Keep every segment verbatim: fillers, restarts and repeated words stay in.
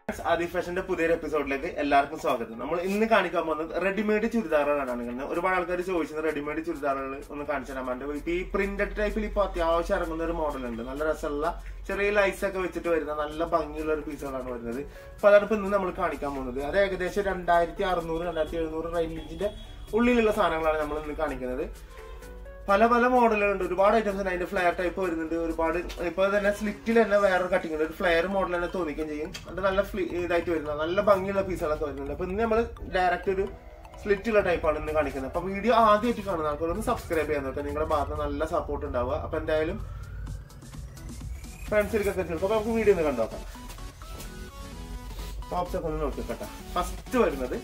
Adi Fashion പുതിയൊരു എപ്പിസോഡിലേക്ക് എല്ലാവർക്കും സ്വാഗതം. നമ്മൾ ഇന്ന് കാണിക്കാൻ പോകുന്നത് റെഡിമെയ്ഡ് ചുരിദാറുകളാണ് കാണിക്കുന്നത്. ഒരുപാട് ആൾക്കാർ ചോദിച്ചത് റെഡിമെയ്ഡ് ചുരിദാറുകൾ ഒന്ന് കാണിച്ചു തരാൻ വേണ്ടി. ഇപ്പൊ ഈ പ്രിന്റഡ് ടൈപ്പിൽ ഇപ്പൊ അത്യാവശ്യം ഇറങ്ങുന്ന ഒരു മോഡൽ ഉണ്ട്. നല്ല രസമുള്ള ചെറിയ ലൈസ് ഒക്കെ വെച്ചിട്ട് വരുന്ന നല്ല ഭംഗിയുള്ള ഒരു പീസുകളാണ് വരുന്നത്. അപ്പൊ അതാണ് ഇപ്പൊ ഇന്ന് നമ്മൾ കാണിക്കാൻ പോകുന്നത്. അത് ഏകദേശം രണ്ടായിരത്തി അറുന്നൂറ് രണ്ടായിരത്തി എഴുന്നൂറ് റേഞ്ചിന്റെ ഉള്ളിലുള്ള സാധനങ്ങളാണ് നമ്മൾ ഇന്ന് കാണിക്കുന്നത്. പല പല മോഡലുകളുണ്ട്, ഒരുപാട് ഐറ്റംസ് ഉണ്ട്. അതിന്റെ ഫ്ലെയർ ടൈപ്പ് വരുന്നുണ്ട്, ഒരുപാട് ഇപ്പൊ തന്നെ സ്ലിറ്റിൽ തന്നെ വേറൊരു കട്ടിങ് ഉണ്ട്. ഒരു ഫ്ലെയർ മോഡൽ തന്നെ തോന്നിക്കുകയും ചെയ്യും. അത് നല്ല ഇതായിട്ട് വരുന്ന നല്ല ഭംഗിയുള്ള പീസുകളൊക്കെ വരുന്നുണ്ട്. അപ്പൊ ഇന്ന് നമ്മൾ ഡയറക്റ്റ് ഒരു സ്ലിറ്റുള്ള ടൈപ്പാണ് ഇന്ന് കാണിക്കുന്നത്. അപ്പൊ വീഡിയോ ആദ്യമായിട്ട് കാണുന്ന ആൾക്കാരൊന്ന് സബ്സ്ക്രൈബ് ചെയ്യാൻ നോക്കാം. നിങ്ങളുടെ ഭാഗത്ത് നല്ല സപ്പോർട്ട് ഉണ്ടാവുക. അപ്പൊ എന്തായാലും ഫ്രണ്ട്സിലേക്കൊക്കെ ചിലപ്പോൾ നമുക്ക് വീഡിയോ ഒന്ന് കണ്ടോക്കാം. ടോപ്സ് ഒക്കെ ഒന്ന് നോക്കിക്കട്ടെ. ഫസ്റ്റ് വരുന്നത്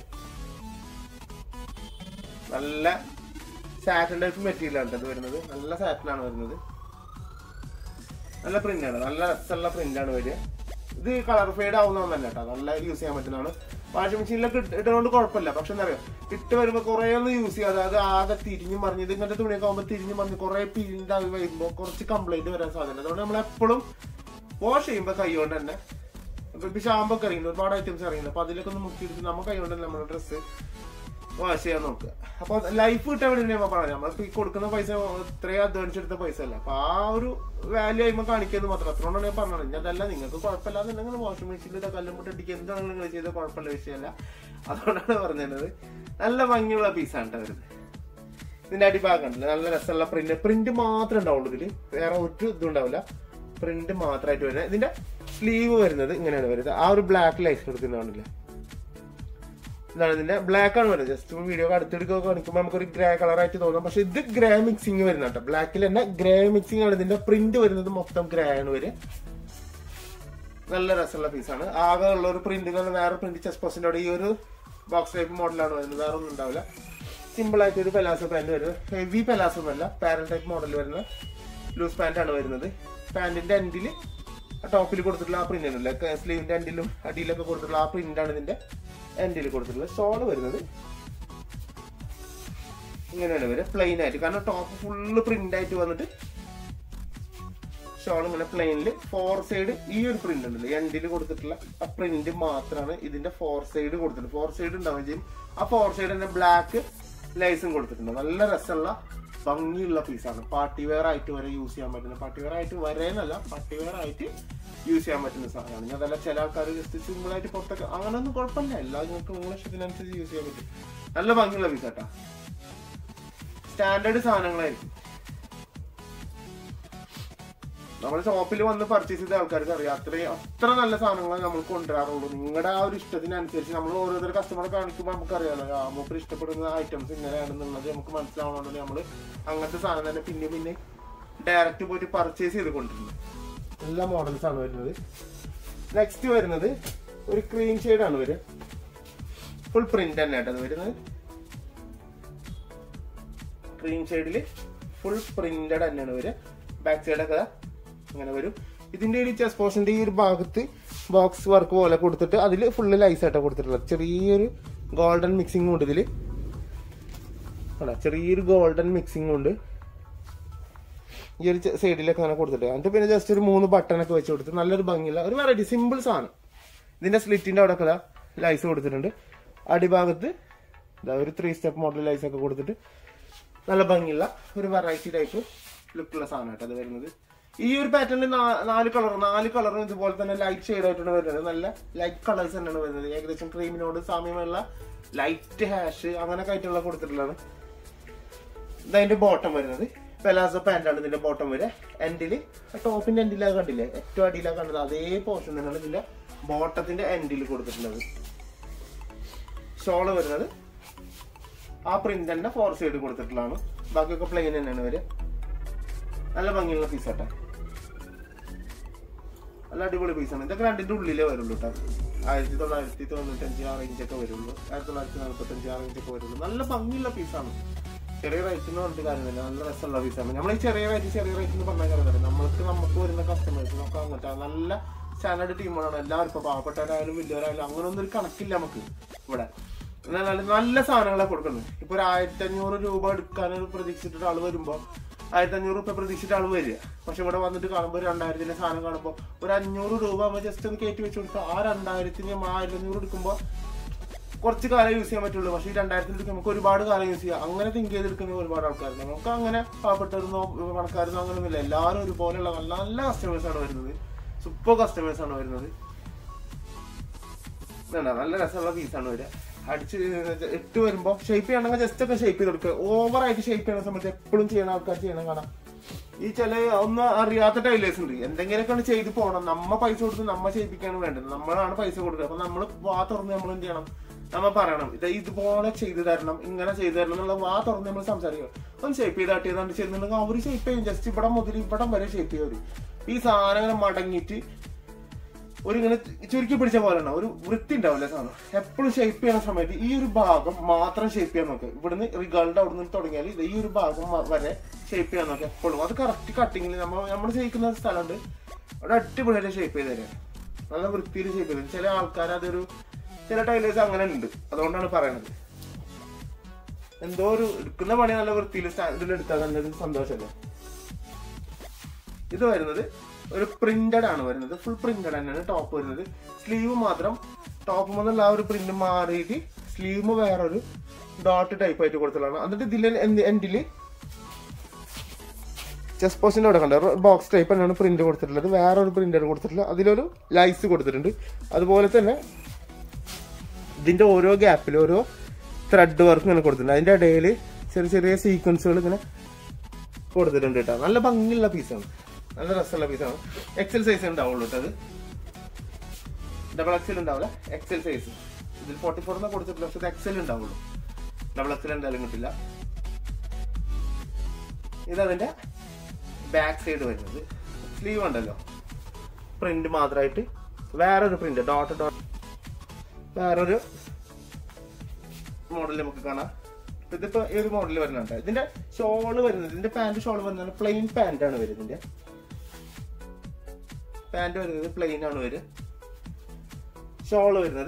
നല്ല സാറ്റൻ ടൈപ്പ് മെറ്റീരിയൽ ആണ് ഇത് വരുന്നത്. നല്ല സാറ്റനാണ് വരുന്നത്. നല്ല പ്രിന്റ് ആണ്, നല്ല രസമുള്ള പ്രിന്റ് ആണ് വരിക. ഇത് കളർ ഫെയ്ഡ് ആവുന്നതല്ല കേട്ടോ, നല്ല യൂസ് ചെയ്യാൻ പറ്റുന്നതാണ്. വാഷിംഗ് മെഷീനിലൊക്കെ ഇട്ടുകൊണ്ട് കുഴപ്പമില്ല. പക്ഷെ എന്താ പറയുക, ഇട്ട് വരുമ്പോൾ കുറെ ഒന്ന് യൂസ് ചെയ്യുക, അതായത് ആകെ തിരിഞ്ഞു മറിഞ്ഞ് ഇത് ഇങ്ങനത്തെ തുണിയൊക്കെ ആകുമ്പോൾ തിരിഞ്ഞു മറിഞ്ഞ് കുറെ പിരിന്റ് ആയി വരുമ്പോൾ കുറച്ച് കംപ്ലൈന്റ് വരാൻ സാധ്യത. അതുകൊണ്ട് നമ്മൾ എപ്പോഴും വാഷ് ചെയ്യുമ്പോൾ കൈ കൊണ്ട് തന്നെ, ഇപ്പൊ ഷാമ്പൊക്കെ ഒക്കെ അറിയുന്നത് ഒരുപാട് ഐറ്റംസ് അറിയുന്നത്. അപ്പൊ അതിലൊക്കെ ഒന്ന് മുക്കിയെടുത്ത് നമ്മൾ കൈ കൊണ്ട് തന്നെ നമ്മുടെ ഡ്രസ്സ് വാഷ് ചെയ്യാൻ നോക്കുക. അപ്പൊ ലൈഫ് കിട്ടാൻ വേണ്ടി നമ്മൾ പറയാം, നമ്മളിപ്പോ ഈ കൊടുക്കുന്ന പൈസ ഇത്രയും അധ്വാനിച്ചെടുത്ത പൈസ അല്ല. അപ്പൊ ആ ഒരു വാല്യൂ ആയിമ്മ കാണിക്കുന്നത് മാത്രം. അത്രകൊണ്ടാണ് ഞാൻ പറഞ്ഞത്. ഇനി അതല്ല, നിങ്ങൾക്ക് കുഴപ്പമില്ലാന്നുണ്ടെങ്കിൽ വാഷിംഗ് മെഷീനിൽ കല്ലും മുട്ട അടിക്കുക എന്താണെങ്കിലും നിങ്ങൾ ചെയ്ത കുഴപ്പമില്ല, വിഷയമല്ല. അതുകൊണ്ടാണ് പറഞ്ഞത്. നല്ല ഭംഗിയുള്ള പീസാണ് വരുന്നത്. ഇതിന്റെ അടിഭാഗം ഉണ്ടല്ലോ, നല്ല രസമുള്ള പ്രിന്റ് പ്രിന്റ് മാത്രമേ ഉണ്ടാവുള്ളൂ. ഇതില് വേറെ ഒരു ഇതും ഉണ്ടാവില്ല, പ്രിന്റ് മാത്രമായിട്ട് വരുന്നത്. ഇതിന്റെ സ്ലീവ് വരുന്നത് ഇങ്ങനെയാണ് വരുന്നത്. ആ ഒരു ബ്ലാക്ക് ലൈസ് കൊടുക്കുന്നതാണല്ലേ, ഇതാണ് ഇതിന്റെ ബ്ലാക്ക് ആണ് വരുന്നത്. ജസ്റ്റ് വീഡിയോ അടുത്തെടുക്കുക കാണിക്കുമ്പോൾ നമുക്കൊരു ഗ്രേ കളറായിട്ട് തോന്നാം. പക്ഷെ ഇത് ഗ്രേ മിക്സിങ് വരുന്ന കേട്ടോ. ബ്ലാക്കിൽ തന്നെ ഗ്രേ മിക്സിങ് ആണ്. ഇതിന്റെ പ്രിന്റ് വരുന്നത് മൊത്തം ഗ്രേ ആണ് വരും. നല്ല രസമുള്ള പീസാണ്. ആകെ ഉള്ള ഒരു പ്രിന്റുകൾ വേറെ പ്രിന്റ് ചെസ്റ്റ് പോസ്റ്റിന്റെ അവിടെ ഈ ഒരു ബോക്സ് ടൈപ്പ് മോഡലാണ് വരുന്നത്. വേറെ ഒന്നും ഉണ്ടാവില്ല. സിമ്പിൾ ആയിട്ട് ഒരു പെലാസോ പാന്റ് വരുന്നത്. ഹെവി പെലാസോ ഒന്നല്ല, പാരൽ ടൈപ്പ് മോഡൽ വരുന്ന ലൂസ് പാന്റ് ആണ് വരുന്നത്. പാന്റിന്റെ എൻഡിൽ ടോപ്പിൽ കൊടുത്തിട്ടുള്ള ആ പ്രിന്റ് ആണല്ലേ, സ്ലീവിന്റെ എൻഡിലും അടിയിലൊക്കെ കൊടുത്തിട്ടുള്ള ആ പ്രിന്റ് ആണ് ഇതിന്റെ എൻഡിൽ കൊടുത്തിട്ടുള്ളത്. ഷോള് വരുന്നത് ഇങ്ങനെയാണ് വരിക, പ്ലെയിൻ ആയിട്ട്. കാരണം ടോപ്പ് ഫുള്ള് പ്രിന്റ് ആയിട്ട് വന്നിട്ട് ഷോൾ ഇങ്ങനെ പ്ലെയിനില് ഫോർ സൈഡ് ഈ ഒരു പ്രിന്റ് ഉണ്ടല്ലോ എൻഡിൽ കൊടുത്തിട്ടുള്ള ആ പ്രിന്റ് മാത്രമാണ് ഇതിന്റെ ഫോർ സൈഡ് കൊടുത്തിട്ടുണ്ട്. ഫോർ സൈഡ് ഉണ്ടാവുകയും ചെയ്യും. ആ ഫോർ സൈഡ് തന്നെ ബ്ലാക്ക് ലൈസും കൊടുത്തിട്ടുണ്ട്. നല്ല രസമുള്ള ഭംഗിയുള്ള പീസാണ്. പാർട്ടി വെയർ ആയിട്ട് വരെ യൂസ് ചെയ്യാൻ പറ്റുന്ന, പാർട്ടി വെയർ ആയിട്ട് വരെയെന്നല്ല, പാർട്ടി വെയർ ആയിട്ട് യൂസ് ചെയ്യാൻ പറ്റുന്ന സാധനമാണ്. ഇനി അതല്ല, ചില ആൾക്കാർ ജസ്റ്റ് സിമ്പിൾ ആയിട്ട് പുറത്തൊക്കെ അങ്ങനെയൊന്നും കുഴപ്പമില്ല. എല്ലാം നിങ്ങൾക്ക് നിങ്ങളുടെ ഇഷ്ടത്തിനനുസരിച്ച് യൂസ് ചെയ്യാൻ പറ്റും. നല്ല ഭംഗിയുള്ള പീസ് കേട്ടാ. സ്റ്റാൻഡേർഡ് സാധനങ്ങളായിരിക്കും. നമ്മൾ ഷോപ്പിൽ വന്ന് പർച്ചേസ് ചെയ്ത ആൾക്കാർക്ക് അറിയാം, അത്രയും അത്ര നല്ല സാധനങ്ങൾ നമ്മൾ കൊണ്ടുവരാറുള്ളൂ. നിങ്ങളുടെ ആ ഒരു ഇഷ്ടത്തിനനുസരിച്ച് നമ്മൾ ഓരോരുത്തർ കസ്റ്റമറെ കാണിക്കുമ്പോൾ നമുക്കറിയാലോ, നമുക്ക് ഇഷ്ടപ്പെടുന്ന ഐറ്റംസ് ഇങ്ങനെയാണെന്നുള്ളത് നമുക്ക് മനസ്സിലാവണമെന്നുണ്ടെങ്കിൽ നമ്മൾ അങ്ങനത്തെ സാധനം തന്നെ പിന്നെ പിന്നെ ഡയറക്റ്റ് പോയിട്ട് പർച്ചേസ് ചെയ്ത് കൊണ്ടിരുന്നത്. എല്ലാ മോഡൽസ് ആണ് വരുന്നത്. നെക്സ്റ്റ് വരുന്നത് ഒരു ക്രീം ഷെയ്ഡ് ആണ് വരിക. ഫുൾ പ്രിന്റ് തന്നെ ആയിട്ട് അത് വരുന്നത്. ക്രീം ഷെയ്ഡിൽ ഫുൾ പ്രിന്റഡ് തന്നെയാണ് വരിക. ബാക്ക് സൈഡൊക്കെ ഇങ്ങനെ വരും. ഇതിന്റെ ഒരു ചെസ്റ്റ് പോർഷന്റെ ഈ ഒരു ഭാഗത്ത് ബോക്സ് വർക്ക് പോലെ കൊടുത്തിട്ട് അതിൽ ഫുള്ള് ലൈസ് ആയിട്ടാണ് കൊടുത്തിട്ടുള്ളത്. ചെറിയൊരു ഗോൾഡൻ മിക്സിംഗ് ഉണ്ട് ഇതില്. ചെറിയൊരു ഗോൾഡൻ മിക്സിംഗ് ഉണ്ട് ഈ ഒരു സൈഡിലൊക്കെ അങ്ങനെ കൊടുത്തിട്ട്. എന്നിട്ട് പിന്നെ ജസ്റ്റ് ഒരു മൂന്ന് ബട്ടണൊക്കെ വെച്ച് കൊടുത്ത് നല്ലൊരു ഭംഗിയുള്ള ഒരു വെറൈറ്റി സിമ്പിൾ സാധനം. ഇതിന്റെ സ്ലിറ്റിന്റെ അവിടെ ഒക്കെ ലൈസ് കൊടുത്തിട്ടുണ്ട്. അടിഭാഗത്ത് ഇതാ ഒരു ത്രീ സ്റ്റെപ്പ് മോഡൽ ലൈസ് ഒക്കെ കൊടുത്തിട്ട് നല്ല ഭംഗിയുള്ള ഒരു വെറൈറ്റി ടൈപ്പ് ലുക്കുള്ള സാധനമായിട്ട് അത് വരുന്നത്. ഈ ഒരു പാറ്റേണിൽ നാല് കളർ നാല് കളറും ഇതുപോലെ തന്നെ ലൈറ്റ് ഷെയ്ഡ് ആയിട്ടാണ് വരുന്നത്. നല്ല ലൈറ്റ് കളേഴ്സ് തന്നെയാണ് വരുന്നത്. ഏകദേശം ക്രീമിനോട് സാമ്യമുള്ള ലൈറ്റ് ഹാഷ് അങ്ങനെയൊക്കെ ആയിട്ടുള്ള കൊടുത്തിട്ടുള്ളതാണ്. ഇതതിന്റെ ബോട്ടം വരുന്നത് പെലാസോ പാന്റാണ് ഇതിന്റെ ബോട്ടം വരെ. എൻഡില് ടോപ്പിന്റെ എൻഡിലൊക്കെ കണ്ടില്ലേ, ഏറ്റവും അടിയിലൊക്കെ കണ്ടത് അതേ പോർഷൻ തന്നെയാണ് ഇതിന്റെ ബോട്ടത്തിന്റെ എൻഡിൽ കൊടുത്തിട്ടുള്ളത്. ഷോള് വരുന്നത് ആ പ്രിന്റ് തന്നെ ഫോർ സൈഡ് കൊടുത്തിട്ടുള്ളതാണ്. ബാക്കിയൊക്കെ പ്ലെയിൻ തന്നെയാണ് വരിക. നല്ല ഭംഗിയുള്ള പീസാട്ടെ, നല്ല അടിപൊളി പീസാണ്. ഇതൊക്കെ രണ്ടിന്റെ ഉള്ളിലേ വരുള്ളൂ കേട്ടോ. ആയിരത്തി തൊള്ളായിരത്തി തൊണ്ണൂറ്റഞ്ച് ആ റേഞ്ചൊക്കെ വരുള്ളൂ. ആയിരത്തി തൊള്ളായിരത്തി നാൽപ്പത്തഞ്ച് ആ റേഞ്ചൊക്കെ വരുള്ളൂ. നല്ല ഭംഗിയുള്ള പീസാണ്. ചെറിയ റേറ്റ് എന്ന് പറഞ്ഞിട്ട് കാര്യമില്ല, നല്ല രസമുള്ള പീസാണ്. നമ്മൾ ഈ ചെറിയ റേറ്റ് ചെറിയ റേറ്റ് എന്ന് പറഞ്ഞാൽ കാര്യമില്ല. നമ്മൾക്ക് നമുക്ക് വരുന്ന കസ്റ്റമേഴ്സ് നമുക്ക് അങ്ങനത്തെ നല്ല സ്റ്റാൻഡേർഡ് ടീമുകളാണ് എല്ലാവരും. ഇപ്പൊ പാവപ്പെട്ടവരായാലും വലിയവരായാലും അങ്ങനൊന്നും ഒരു കണക്കില്ല നമുക്ക് ഇവിടെ. നല്ല നല്ല സാധനങ്ങളെ കൊടുക്കുന്നത്. ഇപ്പൊ ഒരു ആയിരത്തി അഞ്ഞൂറ് രൂപ എടുക്കാനൊരു പ്രതീക്ഷിച്ചിട്ട് ആള് വരുമ്പോ ആയിരത്തി അഞ്ഞൂറ് രൂപ പ്രതീക്ഷിച്ചിട്ട് ആൾ വരിക. പക്ഷെ ഇവിടെ വന്നിട്ട് കാണുമ്പോൾ രണ്ടായിരത്തിന്റെ സാധനം കാണുമ്പോൾ ഒരു അഞ്ഞൂറ് രൂപ നമ്മൾ ജസ്റ്റ് ഒന്ന് കയറ്റി വെച്ച് കൊടുത്താൽ ആ രണ്ടായിരത്തിന് ആയിരത്തി അഞ്ഞൂറ് എടുക്കുമ്പോൾ കുറച്ച് കാലം യൂസ് ചെയ്യാൻ പറ്റുള്ളൂ. പക്ഷേ ഈ രണ്ടായിരത്തിൽ എടുക്കുമ്പോൾ നമുക്ക് ഒരുപാട് കാലം യൂസ് ചെയ്യാം. അങ്ങനെ തിങ്ക് ചെയ്തെടുക്കുന്ന ഒരുപാട് ആൾക്കാരുണ്ട്. നമുക്ക് അങ്ങനെ പാവപ്പെട്ടവരുന്നോ പണക്കാരെന്നോ അങ്ങനെയൊന്നുമില്ല. എല്ലാവരും ഒരുപോലെയുള്ള നല്ല നല്ല കസ്റ്റമേഴ്സാണ് വരുന്നത്. സൂപ്പർ കസ്റ്റമേഴ്സാണ് വരുന്നത്. നല്ല രസമുള്ള പീസാണ് വരിക. അടിച്ച് ഇട്ട് വരുമ്പോൾ ഷേപ്പ് ചെയ്യണമെങ്കിൽ ജസ്റ്റ് ഒക്കെ ഷേപ്പ് ചെയ്ത് കൊടുക്കുക. ഓവറായിട്ട് ഷേപ്പ് ചെയ്യുന്ന സമയത്ത് എപ്പോഴും ചെയ്യണ ആൾക്കാർ ചെയ്യണം കാണാം. ഈ ചില ഒന്നും അറിയാത്ത ടൈലേഴ്സ് ഉണ്ട്. എന്തെങ്കിലുമൊക്കെ ചെയ്ത് പോകണം. നമ്മ പൈസ കൊടുത്ത് നമ്മ ചെയ്യിപ്പിക്കാണ് വേണ്ടത്. നമ്മളാണ് പൈസ കൊടുക്കുക. അപ്പൊ നമ്മൾ വാ തുറന്ന് നമ്മൾ എന്ത് ചെയ്യണം, നമ്മ പറയണം ഇത് ഇതുപോലെ ചെയ്തു തരണം, ഇങ്ങനെ ചെയ്തു തരണം എന്നുള്ള വാ തുറന്ന് നമ്മൾ സംസാരിക്കുക. ഒന്ന് ഷേപ്പ് ചെയ്ത് ആട്ടിയതാണ്ട് ചെയ്യുന്നുണ്ടെങ്കിൽ അവർ ഷേപ്പ് ചെയ്യും. ജസ്റ്റ് ഇവിടെ മുതൽ ഇവിടം വരെ ഷേപ്പ് ചെയ്യും. ഈ സാധനം ഇങ്ങനെ മടങ്ങിയിട്ട് ഒരു ഇങ്ങനെ ചുരുക്കി പിടിച്ച പോലെ ഉണ്ടാവും. ഒരു വൃത്തി ഉണ്ടാവില്ല സാധനം. എപ്പോഴും ഷേപ്പ് ചെയ്യുന്ന സമയത്ത് ഈ ഒരു ഭാഗം മാത്രം ഷേപ്പ് ചെയ്യാൻ നോക്കുക. ഇവിടുന്ന് റിഗളുടെ അവിടെ നിന്ന് തുടങ്ങിയാൽ ഇത് ഈ ഒരു ഭാഗം വരെ ഷേപ്പ് ചെയ്യാൻ നോക്കുക എപ്പോഴും. അത് കറക്റ്റ് കട്ടിങ്ങിൽ നമ്മൾ നമ്മൾ ചെയ്യിക്കുന്ന സ്ഥലമുണ്ട് അവിടെ അടിപൊളിയായിട്ട് ഷേപ്പ് ചെയ്ത് തരാം. നല്ല വൃത്തിയിൽ ഷേപ്പ് ചെയ്ത്. ചില ആൾക്കാർ അതൊരു ചില ടൈലേഴ്സ് അങ്ങനെ ഉണ്ട്. അതുകൊണ്ടാണ് പറയണത്. എന്തോ ഒരു എടുക്കുന്ന പണി നല്ല വൃത്തിയിൽ ഇതിലെടുത്താൽ നല്ലൊരു സന്തോഷമല്ലേ. ഇത് വരുന്നത് ഒരു പ്രിന്റഡ് ആണ് വരുന്നത്. ഫുൾ പ്രിന്റഡ് തന്നെയാണ് ടോപ്പ് വരുന്നത്. സ്ലീവ് മാത്രം ടോപ്പ് മുതലുള്ള ആ ഒരു പ്രിന്റ് മാറിയിട്ട് സ്ലീവ് വേറൊരു ഡോട്ട് ടൈപ്പ് ആയിട്ട് കൊടുത്തതാണ്. എന്നിട്ട് ഇതിൽ എൻഡില് ചെസ്റ്റ് പോസ്റ്റിന്റെ അവിടെ കണ്ട ബോക്സ് ടൈപ്പ് തന്നെയാണ് പ്രിന്റ് കൊടുത്തിട്ടുള്ളത്. വേറൊരു പ്രിന്റാണ് കൊടുത്തിട്ടുള്ളത്. അതിലൊരു ലൈസ് കൊടുത്തിട്ടുണ്ട്. അതുപോലെ തന്നെ ഇതിന്റെ ഓരോ ഗ്യാപ്പിൽ ഓരോ ത്രെഡ് വർക്ക് ഇങ്ങനെ കൊടുത്തിട്ടുണ്ട്. അതിന്റെ ഇടയിൽ ചെറിയ ചെറിയ സീക്വൻസുകൾ ഇങ്ങനെ കൊടുത്തിട്ടുണ്ട് കേട്ടോ. നല്ല ഭംഗിയുള്ള പീസാണ്. നല്ല രസമുള്ള പീസാണ്. എക്സൽ സൈസ് ഉണ്ടാവുള്ളൂ കേട്ടോ. അത് ഡബിൾ എക്സൽ ഉണ്ടാവില്ല, എക്സൽ സൈസ്. ഇതിൽ ഫോർട്ടി ഫോർ എന്നാ കൊടുത്തിട്ടില്ല. പക്ഷെ ഇത് എക്സൽ ഉണ്ടാവുള്ളൂ. ഡബിൾ എക്സൽ എന്തായാലും കിട്ടില്ല. ഇതതിന്റെ ബാക്ക് സൈഡ് വരുന്നത്. സ്ലീവ് ഉണ്ടല്ലോ പ്രിന്റ് മാത്രമായിട്ട് വേറൊരു പ്രിന്റ് ഡോട്ട് ഡോട്ട് വേറൊരു മോഡൽ നമുക്ക് കാണാം. ഇതിപ്പോ ഈ ഒരു മോഡൽ വരുന്നുണ്ട്. ഇതിന്റെ ഷോള് വരുന്നത് ഇതിന്റെ പാന്റ് ഷോള് വരുന്നത് പ്ലെയിൻ പാന്റ് ആണ് വരുന്നത്. ഇതിന്റെ പാന്റ് വരുന്നത് പ്ലെയിൻ ആണ് വരും. ഷോള് വരുന്നത്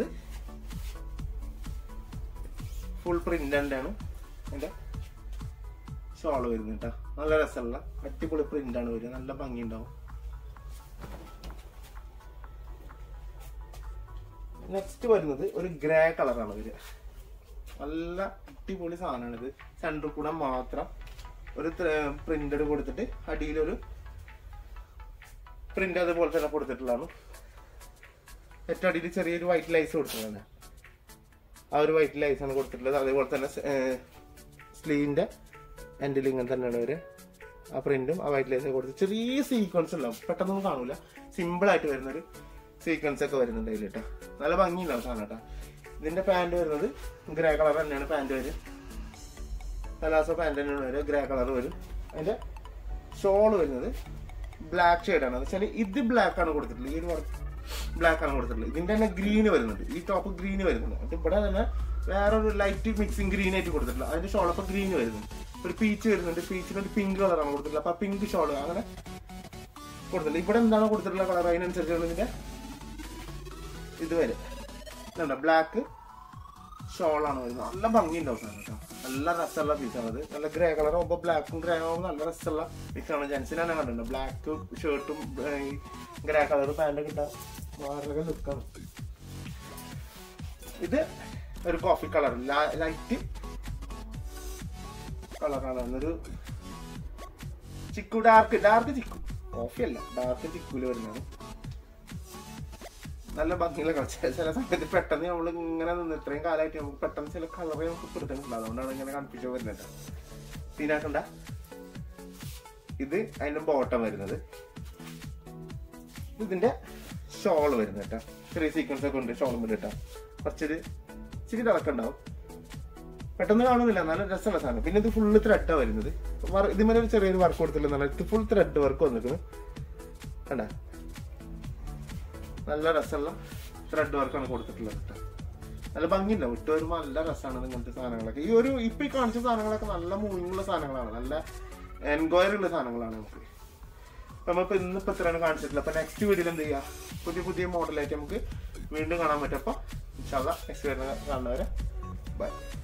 ഫുൾ പ്രിന്റ് ആണ് അതിന്റെ ഷോള് വരുന്നത് കേട്ടോ. നല്ല രസമുള്ള അടിപൊളി പ്രിന്റ് ആണ് വരിക. നല്ല ഭംഗി ഉണ്ടാവും. നെക്സ്റ്റ് വരുന്നത് ഒരു ഗ്രേ കളറാണ് വരിക. നല്ല അടിപൊളി സാധനമാണ് ഇത്. സെന്ററിൽ കൂടെ മാത്രം ഒരു പ്രിന്റഡ് കൊടുത്തിട്ട് അടിയിലൊരു പ്രിന്റ് അതുപോലെ തന്നെ കൊടുത്തിട്ടുള്ളതാണ്. ഏറ്റവും അടിയിൽ ചെറിയൊരു വൈറ്റ് ലൈസ് കൊടുത്തിട്ടുണ്ട്. ആ ഒരു വൈറ്റ് ലൈസ് ആണ് കൊടുത്തിട്ടുള്ളത്. അതേപോലെ തന്നെ സ്ലീവിന്റെ എൻഡിൽ ഇങ്ങനെ തന്നെയാണ് വരിക. ആ പ്രിന്റും ആ വൈറ്റ് ലൈസ് കൊടുത്ത് ചെറിയ സീക്വൻസ് ഉണ്ടാവും. പെട്ടെന്നൊന്നും കാണൂല. സിമ്പിൾ ആയിട്ട് വരുന്നൊരു സീക്വൻസ് ഒക്കെ വരുന്നുണ്ട് അതിൽ കേട്ടോ. നല്ല ഭംഗിയുണ്ടാവും സാധനം കേട്ടോ. ഇതിന്റെ പാന്റ് വരുന്നത് ഗ്രേ കളർ തന്നെയാണ് പാന്റ് വരും. പലാസോ പാന്റ് തന്നെയാണ് വരിക. ഗ്രേ കളർ വരും. അതിന്റെ ഷോള് വരുന്നത് ബ്ലാക്ക് ഷെയ്ഡാണ്. എന്ന് വെച്ചാൽ ഇത് ബ്ലാക്ക് ആണ് കൊടുത്തിട്ടുള്ളത്. ഈ ഒരു വർക്ക് ബ്ലാക്ക് ആണ് കൊടുത്തിട്ടുള്ളത്. ഇതിന്റെ തന്നെ ഗ്രീന് വരുന്നുണ്ട്. ഈ ടോപ്പ് ഗ്രീന് വരുന്നുണ്ട്. അത് ഇവിടെ തന്നെ വേറൊരു ലൈറ്റ് മിക്സിങ് ഗ്രീൻ ആയിട്ട് കൊടുത്തിട്ടുള്ളത്. അതിന്റെ ഷോളൊക്കെ ഗ്രീന് വരുന്നുണ്ട്. ഒരു പീച്ച് വരുന്നുണ്ട്. പീച്ചിന് ഒരു പിങ്ക് കളറാണ് കൊടുത്തിട്ടുള്ളത്. അപ്പൊ പിങ്ക് ഷോള് അങ്ങനെ കൊടുത്തിട്ടുള്ളത്. ഇവിടെ എന്താണോ കൊടുത്തിട്ടുള്ള കളർ അതിനനുസരിച്ചാണ് ഇതിന്റെ ഇത് വരെ ബ്ലാക്ക് ഷോളാണ് വരുന്നത്. നല്ല ഭംഗി ഉണ്ടാവും സാധനം കേട്ടോ. നല്ല രസമുള്ള പീസാണ് അത്. നല്ല ഗ്രേ കളർ ആകുമ്പോൾ ബ്ലാക്കും ഗ്രേ ആകുമ്പോൾ നല്ല രസമുള്ള പീസാണ്. ജെൻസിന് തന്നെ കണ്ടിട്ടുണ്ട്. ബ്ലാക്കും ഷർട്ടും ഗ്രേ കളർ പാൻറ്റൊക്കെ ഇട്ടാൽ വളരെ ലുക്കാണ്. ഇത് ഒരു കോഫി കളർ ലൈറ്റ് കളറാണ്. ഒരു ചിക്കു ഡാർക്ക് ഡാർക്ക് ചിക്കു കോഫി അല്ല ഡാർക്ക് ചിക്കുല് വരുന്നതാണ്. നല്ല ഭംഗിയുള്ള കളർ. ചില സമയത്ത് പെട്ടെന്ന് നമ്മൾ ഇങ്ങനെ നിന്ന് ഇത്രയും കാലമായിട്ട് നമുക്ക് പെട്ടെന്ന് ചില കളറ് നമുക്ക് കിട്ടുന്നുണ്ട്. അതുകൊണ്ടാണ് ഇങ്ങനെ കൺഫ്യൂഷൻ വരുന്നത്. സീനാക്കണ്ട. ഇത് അതിന്റെ ബോട്ടം വരുന്നത്. ഇതിന്റെ ഷോള് വരുന്നത് കേട്ടോ. ചെറിയ സീക്വൻസ് ഒക്കെ ഉണ്ട് ഷോളും വരും കേട്ടോ. കുറച്ചൊരു ഇച്ചിരി തിളക്കുണ്ടാവും. പെട്ടെന്ന് കാണുന്നില്ല. നല്ല രസമുള്ള സാധനം. പിന്നെ ഇത് ഫുള്ള് ത്രെഡാണ് വരുന്നത്. ഇതിന്മേലെ ഒരു ചെറിയൊരു വർക്ക് കൊടുത്തില്ല. ഇത് ഫുൾ ത്രെഡ് വർക്ക് വന്നിട്ട് കണ്ട നല്ല രസമുള്ള ത്രെഡ് വർക്കാണ് കൊടുത്തിട്ടുള്ളത് കേട്ടോ. നല്ല ഭംഗിയുണ്ടാവും. ഇട്ട് വരുമ്പോൾ നല്ല രസമാണ് ഇങ്ങനത്തെ സാധനങ്ങളൊക്കെ. ഈ ഒരു ഇപ്പൊ ഈ കാണിച്ച സാധനങ്ങളൊക്കെ നല്ല മൂവിങ്ങുള്ള സാധനങ്ങളാണ്. നല്ല എൻക്വയറി ഉള്ള സാധനങ്ങളാണ് നമുക്ക്. അപ്പൊ നമ്മളിപ്പോ ഇന്നിപ്പോ ഇത്രയാണ് കാണിച്ചിട്ടില്ല. അപ്പൊ നെക്സ്റ്റ് വീഡിയോയിൽ എന്ത് ചെയ്യാം, പുതിയ പുതിയ മോഡലായിട്ട് നമുക്ക് വീണ്ടും കാണാൻ പറ്റും. അപ്പൊ ഇൻഷാ അല്ലാഹ് നെക്സ്റ്റ് വരുന്ന കാണുന്നവരെ ബൈ.